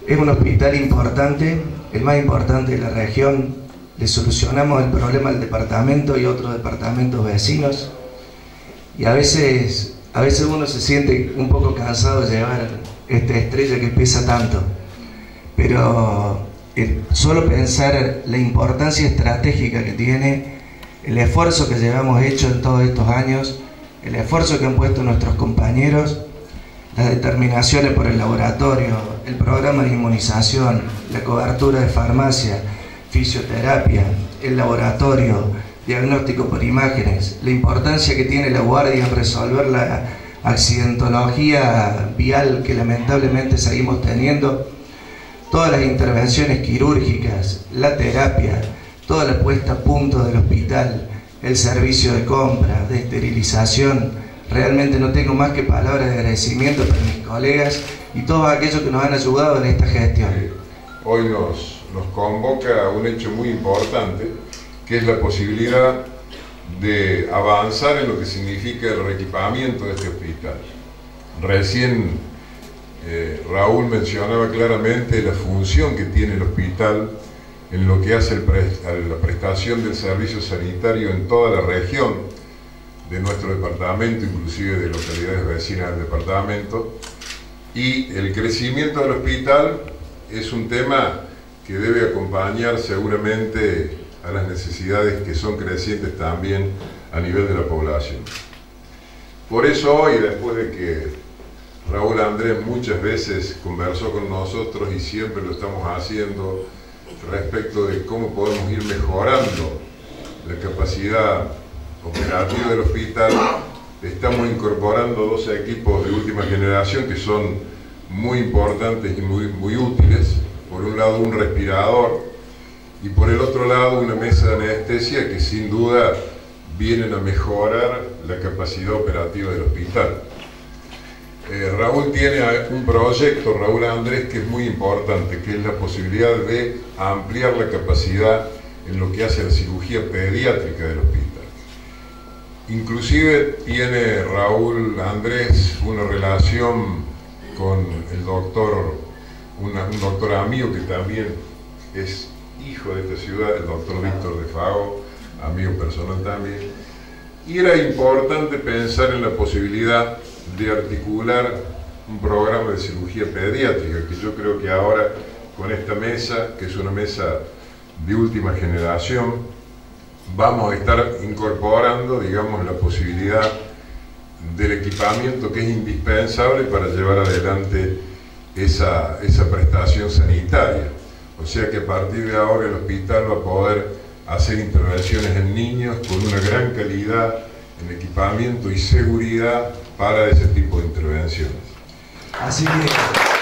Es un hospital importante, el más importante de la región. Le solucionamos el problema al departamento y otros departamentos vecinos. Y a veces uno se siente un poco cansado de llevar esta estrella que pesa tanto. Pero solo pensar la importancia estratégica que tiene, el esfuerzo que llevamos hecho en todos estos años, el esfuerzo que han puesto nuestros compañeros, las determinaciones por el laboratorio, el programa de inmunización, la cobertura de farmacia, fisioterapia, el laboratorio, diagnóstico por imágenes, la importancia que tiene la guardia en resolver la accidentología vial que lamentablemente seguimos teniendo, todas las intervenciones quirúrgicas, la terapia, toda la puesta a punto del hospital, el servicio de compra, de esterilización. Realmente no tengo más que palabras de agradecimiento para mis colegas y todos aquellos que nos han ayudado en esta gestión. Hoy nos convoca un hecho muy importante, que es la posibilidad de avanzar en lo que significa el reequipamiento de este hospital. Recién Raúl mencionaba claramente la función que tiene el hospital en lo que hace a la prestación del servicio sanitario en toda la región de nuestro departamento, inclusive de localidades vecinas del departamento, y el crecimiento del hospital es un tema que debe acompañar seguramente a las necesidades que son crecientes también a nivel de la población. Por eso hoy, después de que Raúl Andrés muchas veces conversó con nosotros y siempre lo estamos haciendo respecto de cómo podemos ir mejorando la capacidad operativa del hospital, estamos incorporando 2 equipos de última generación que son muy importantes y muy útiles. Por un lado un respirador y por el otro lado una mesa de anestesia que sin duda vienen a mejorar la capacidad operativa del hospital. Raúl tiene un proyecto, Raúl Andrés, que es muy importante, que es la posibilidad de ampliar la capacidad en lo que hace a la cirugía pediátrica del hospital. Inclusive tiene Raúl Andrés una relación con el doctor, un doctor amigo que también es hijo de esta ciudad, el doctor Víctor de Fago, amigo personal también. Y era importante pensar en la posibilidad de articular un programa de cirugía pediátrica, que yo creo que ahora con esta mesa, que es una mesa de última generación, vamos a estar incorporando, digamos, la posibilidad del equipamiento que es indispensable para llevar adelante esa prestación sanitaria. O sea que a partir de ahora el hospital va a poder hacer intervenciones en niños con una gran calidad en equipamiento y seguridad para ese tipo de intervenciones. Así que